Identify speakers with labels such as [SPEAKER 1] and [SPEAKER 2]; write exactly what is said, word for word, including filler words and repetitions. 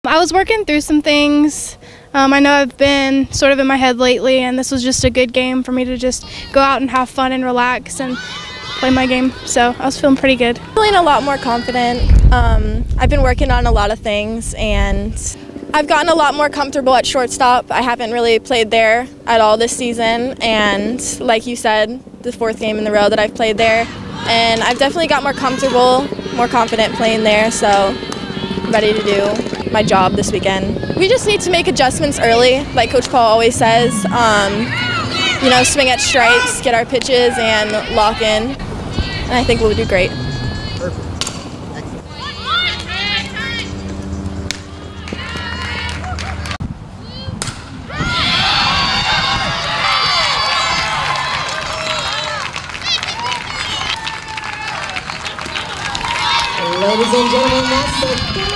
[SPEAKER 1] I was working through some things. Um, I know I've been sort of in my head lately, and this was just a good game for me to just go out and have fun and relax and play my game. So I was feeling pretty good.
[SPEAKER 2] Feeling a lot more confident. Um, I've been working on a lot of things, and I've gotten a lot more comfortable at shortstop. I haven't really played there at all this season, and like you said, the fourth game in a row that I've played there, and I've definitely got more comfortable, more confident playing there, so I'm ready to do my job this weekend. We just need to make adjustments early, like Coach Paul always says. Um, you know, swing at strikes, get our pitches, and lock in, and I think we'll do great.
[SPEAKER 3] Perfect. Ladies and gentlemen, that's the